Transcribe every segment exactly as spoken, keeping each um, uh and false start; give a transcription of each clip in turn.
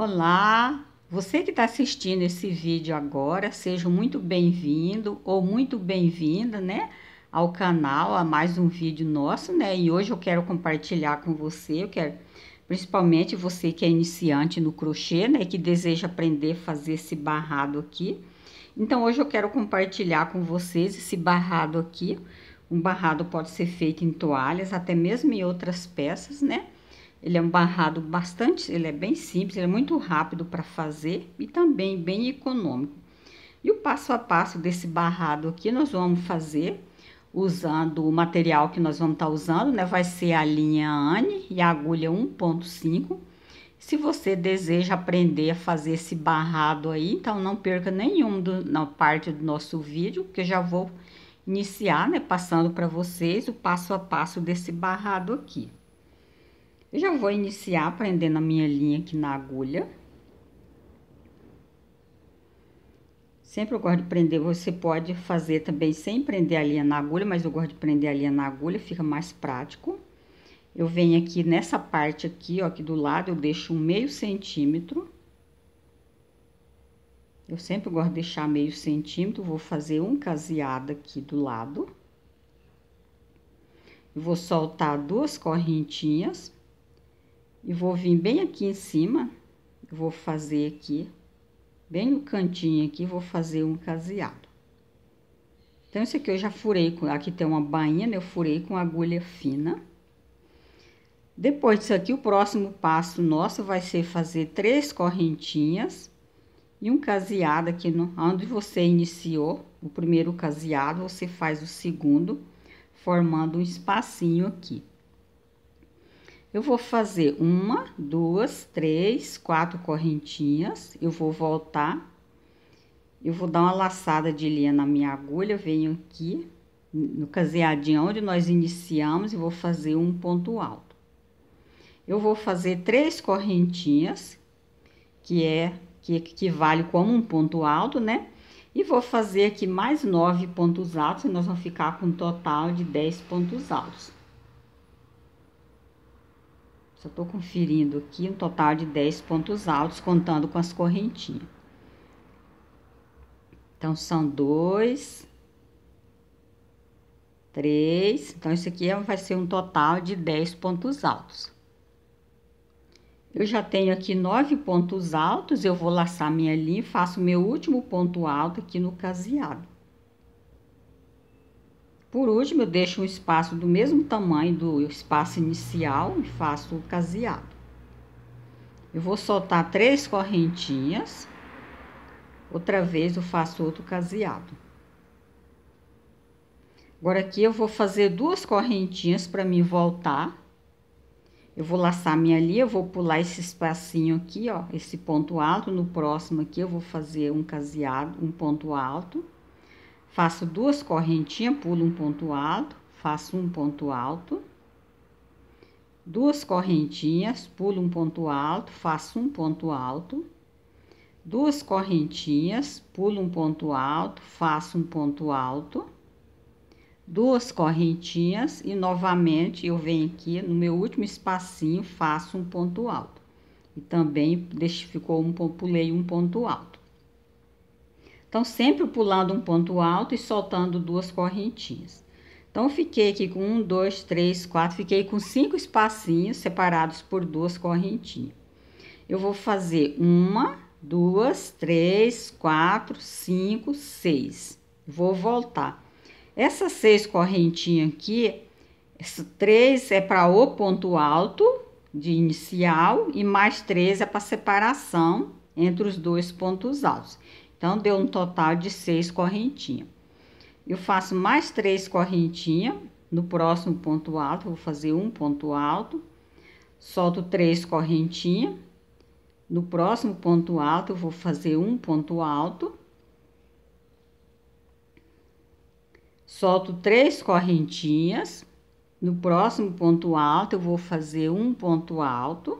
Olá, você que está assistindo esse vídeo agora, seja muito bem-vindo ou muito bem-vinda, né, ao canal, a mais um vídeo nosso, né, e hoje eu quero compartilhar com você, eu quero, principalmente você que é iniciante no crochê, né, que deseja aprender a fazer esse barrado aqui. Então, hoje eu quero compartilhar com vocês esse barrado aqui. Um barrado pode ser feito em toalhas, até mesmo em outras peças, né? Ele é um barrado bastante, ele é bem simples, ele é muito rápido para fazer e também bem econômico. E o passo a passo desse barrado aqui nós vamos fazer usando o material que nós vamos estar tá usando, né? Vai ser a linha Anne e a agulha um ponto cinco. Se você deseja aprender a fazer esse barrado aí, então não perca nenhum do, na parte do nosso vídeo, que eu já vou iniciar, né? Passando para vocês o passo a passo desse barrado aqui. Eu já vou iniciar prendendo a minha linha aqui na agulha. Sempre eu gosto de prender, você pode fazer também sem prender a linha na agulha, mas eu gosto de prender a linha na agulha, fica mais prático. Eu venho aqui nessa parte aqui, ó, aqui do lado, eu deixo um meio centímetro. Eu sempre gosto de deixar meio centímetro, vou fazer um caseado aqui do lado. Eu vou soltar duas correntinhas. E vou vir bem aqui em cima, vou fazer aqui, bem no cantinho aqui, vou fazer um caseado. Então, esse aqui eu já furei, com, aqui tem uma bainha, né? Eu furei com agulha fina. Depois disso aqui, o próximo passo nosso vai ser fazer três correntinhas e um caseado aqui no, onde você iniciou o primeiro caseado, você faz o segundo, formando um espacinho aqui. Eu vou fazer uma, duas, três, quatro correntinhas. Eu vou voltar. Eu vou dar uma laçada de linha na minha agulha. Venho aqui no caseadinho onde nós iniciamos e vou fazer um ponto alto. Eu vou fazer três correntinhas, que é que equivale como um ponto alto, né? E vou fazer aqui mais nove pontos altos. E nós vamos ficar com um total de dez pontos altos. Só tô conferindo aqui um total de dez pontos altos, contando com as correntinhas. Então, são dois, três. Então, isso aqui vai ser um total de dez pontos altos. Eu já tenho aqui nove pontos altos, eu vou laçar minha linha e faço meu último ponto alto aqui no caseado. Por último, eu deixo um espaço do mesmo tamanho do espaço inicial e faço o caseado. Eu vou soltar três correntinhas. Outra vez eu faço outro caseado. Agora aqui eu vou fazer duas correntinhas para me voltar. Eu vou laçar minha linha, eu vou pular esse espacinho aqui, ó, esse ponto alto. No próximo aqui eu vou fazer um caseado, um ponto alto. Faço duas correntinhas, pulo um ponto alto, faço um ponto alto. Duas correntinhas, pulo um ponto alto, faço um ponto alto. Duas correntinhas, pulo um ponto alto, faço um ponto alto. Duas correntinhas e novamente eu venho aqui no meu último espacinho, faço um ponto alto. E também deixo, ficou um, pulei um ponto alto. Então, sempre pulando um ponto alto e soltando duas correntinhas. Então, eu fiquei aqui com um, dois, três, quatro, fiquei com cinco espacinhos separados por duas correntinhas. Eu vou fazer uma, duas, três, quatro, cinco, seis. Vou voltar. Essas seis correntinhas aqui, essa três é para o ponto alto de inicial e mais três é para separação entre os dois pontos altos. Então, deu um total de seis correntinhas. Eu faço mais três correntinhas. No próximo ponto alto, vou fazer um ponto alto. Solto três correntinhas. No próximo ponto alto, eu vou fazer um ponto alto. Solto três correntinhas. No próximo ponto alto, eu vou fazer um ponto alto.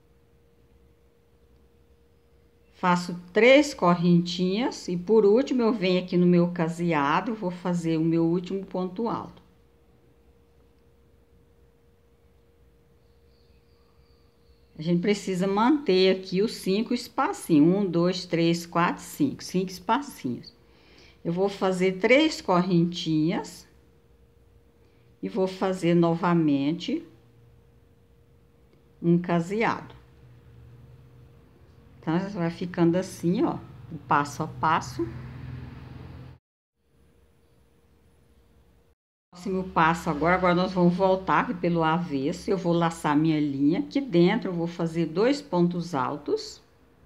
Faço três correntinhas e por último eu venho aqui no meu caseado, vou fazer o meu último ponto alto. A gente precisa manter aqui os cinco espacinhos. Um, dois, três, quatro, cinco. Cinco espacinhos. Eu vou fazer três correntinhas. E vou fazer novamente um caseado. Então, vai ficando assim, ó, o passo a passo. Próximo passo agora, agora nós vamos voltar aqui pelo avesso. Eu vou laçar minha linha. Aqui dentro eu vou fazer dois pontos altos.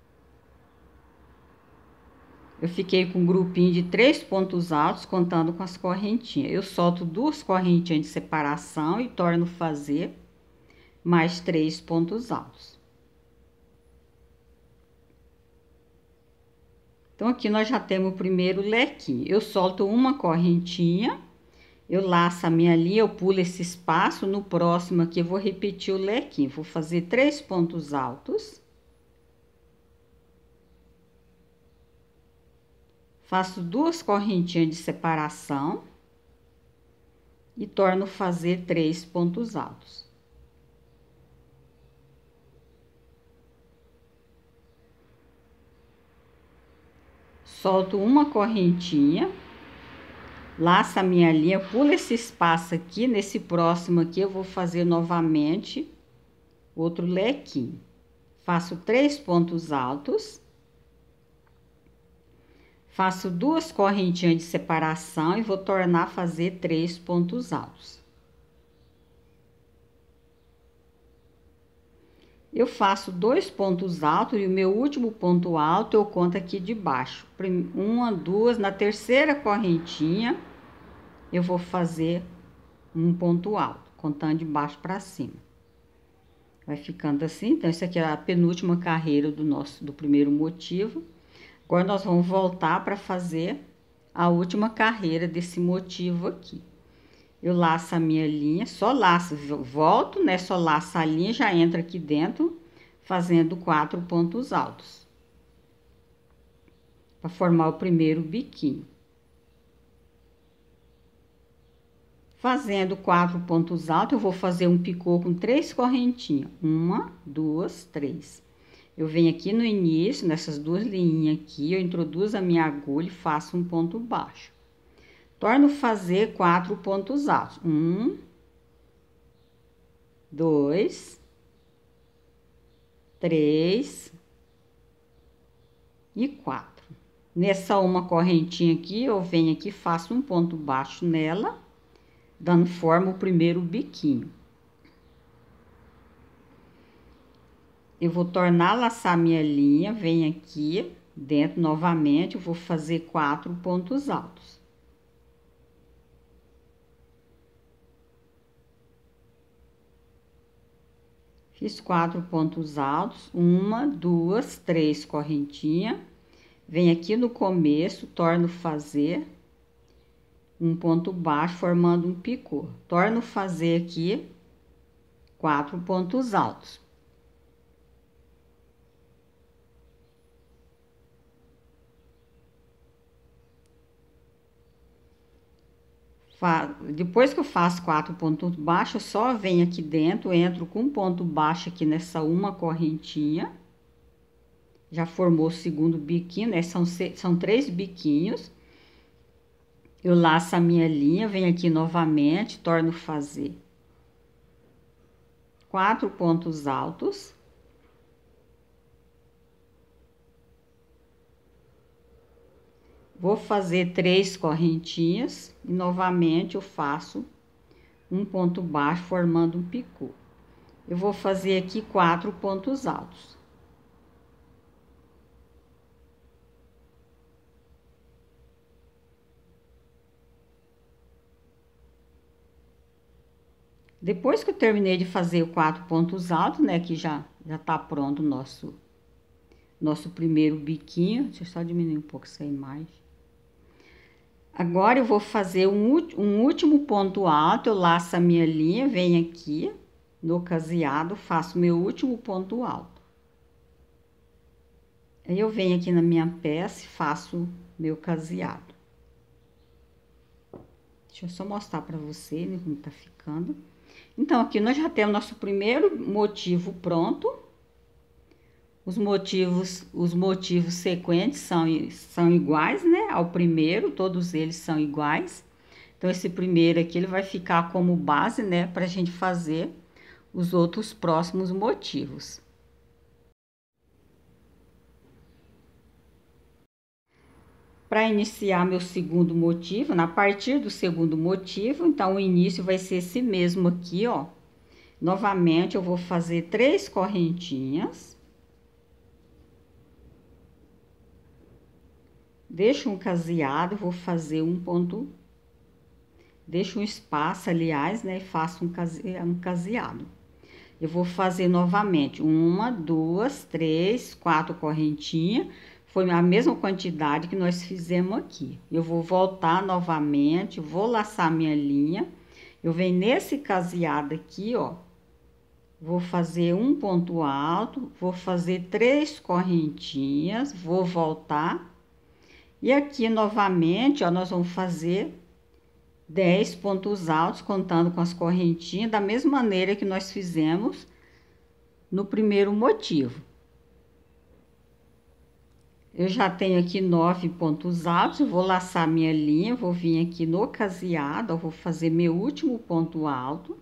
Eu fiquei com um grupinho de três pontos altos, contando com as correntinhas. Eu solto duas correntinhas de separação e torno a fazer mais três pontos altos. Então, aqui nós já temos o primeiro lequinho. Eu solto uma correntinha, eu laço a minha linha, eu pulo esse espaço. No próximo aqui, eu vou repetir o lequinho. Vou fazer três pontos altos. Faço duas correntinhas de separação e torno a fazer três pontos altos. Solto uma correntinha, laço a minha linha, pulo esse espaço aqui. Nesse próximo aqui, eu vou fazer novamente outro lequinho. Faço três pontos altos. Faço duas correntinhas de separação e vou tornar a fazer três pontos altos. Eu faço dois pontos altos e o meu último ponto alto eu conto aqui de baixo. Uma, duas, na terceira correntinha eu vou fazer um ponto alto, contando de baixo para cima. Vai ficando assim. Então, isso aqui é a penúltima carreira do nosso, do primeiro motivo. Agora, nós vamos voltar para fazer a última carreira desse motivo aqui. Eu laço a minha linha, só laço, volto, né? Só laço a linha, já entra aqui dentro, fazendo quatro pontos altos. Para formar o primeiro biquinho. Fazendo quatro pontos altos, eu vou fazer um picô com três correntinhas. Uma, duas, três. Eu venho aqui no início, nessas duas linhas aqui, eu introduzo a minha agulha e faço um ponto baixo. Torno a fazer quatro pontos altos. Um, dois, três e quatro. Nessa uma correntinha aqui, eu venho aqui, faço um ponto baixo nela, dando forma ao primeiro biquinho. Eu vou tornar a laçar minha linha, venho aqui dentro novamente, eu vou fazer quatro pontos altos. Fiz quatro pontos altos, uma, duas, três correntinhas. Venho aqui no começo, torno a fazer um ponto baixo, formando um picô. Torno a fazer aqui quatro pontos altos. Depois que eu faço quatro pontos baixos, eu só venho aqui dentro, entro com um ponto baixo aqui nessa uma correntinha. Já formou o segundo biquinho, né? São, são três biquinhos. Eu laço a minha linha, venho aqui novamente, torno a fazer quatro pontos altos. Vou fazer três correntinhas e novamente eu faço um ponto baixo formando um picô. Eu vou fazer aqui quatro pontos altos. Depois que eu terminei de fazer quatro pontos altos, né, que já já tá pronto o nosso nosso primeiro biquinho. Deixa eu só diminuir um pouco essa imagem. Agora, eu vou fazer um, um último ponto alto, eu laço a minha linha, venho aqui no caseado, faço meu último ponto alto. Aí, eu venho aqui na minha peça e faço meu caseado. Deixa eu só mostrar pra você, né, como tá ficando. Então, aqui nós já temos nosso primeiro motivo pronto. Os motivos, os motivos sequentes são, são iguais, né? Ao primeiro, todos eles são iguais. Então, esse primeiro aqui, ele vai ficar como base, né? Para a gente fazer os outros próximos motivos. Para iniciar meu segundo motivo, na partir do segundo motivo, então o início vai ser esse mesmo aqui, ó. Novamente, eu vou fazer três correntinhas. Deixo um caseado, vou fazer um ponto, deixo um espaço, aliás, né, e faço um, case, um caseado. Eu vou fazer novamente uma, duas, três, quatro correntinhas. Foi a mesma quantidade que nós fizemos aqui. Eu vou voltar novamente, vou laçar minha linha. Eu venho nesse caseado aqui, ó. Vou fazer um ponto alto, vou fazer três correntinhas, vou voltar. E aqui novamente, ó, nós vamos fazer dez pontos altos, contando com as correntinhas, da mesma maneira que nós fizemos no primeiro motivo. Eu já tenho aqui nove pontos altos, eu vou laçar minha linha, vou vir aqui no caseado, eu vou fazer meu último ponto alto.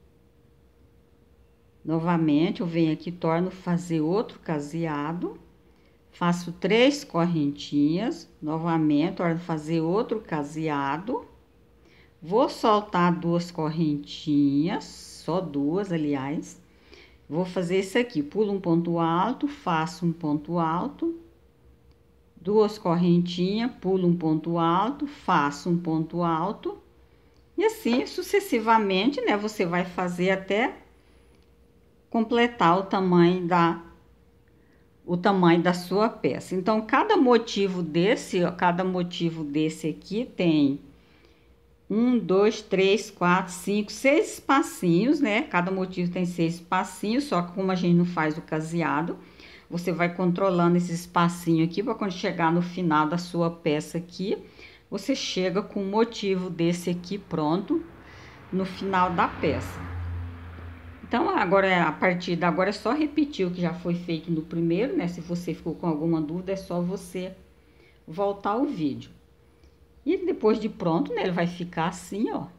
Novamente, eu venho aqui, torno fazer outro caseado, faço três correntinhas, novamente, torno fazer outro caseado. Vou soltar duas correntinhas, só duas, aliás. Vou fazer isso aqui, pulo um ponto alto, faço um ponto alto, duas correntinhas, pulo um ponto alto, faço um ponto alto, e assim sucessivamente, né? Você vai fazer até completar o tamanho da o tamanho da sua peça. Então, cada motivo desse, ó, cada motivo desse aqui tem um, dois, três, quatro, cinco, seis espacinhos, né? Cada motivo tem seis espacinhos, só que como a gente não faz o caseado, você vai controlando esse espacinho aqui, para quando chegar no final da sua peça aqui, você chega com o motivo desse aqui pronto no final da peça. Então, agora, a partir de agora, é só repetir o que já foi feito no primeiro, né? Se você ficou com alguma dúvida, é só você voltar o vídeo. E depois de pronto, né, ele vai ficar assim, ó.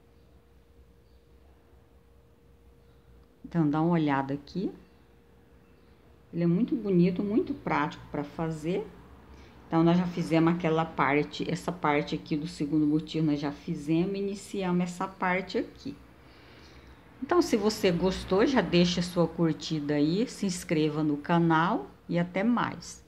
Então, dá uma olhada aqui. Ele é muito bonito, muito prático para fazer. Então, nós já fizemos aquela parte, essa parte aqui do segundo motivo, nós já fizemos, iniciamos essa parte aqui. Então, se você gostou, já deixa a sua curtida aí, se inscreva no canal e até mais.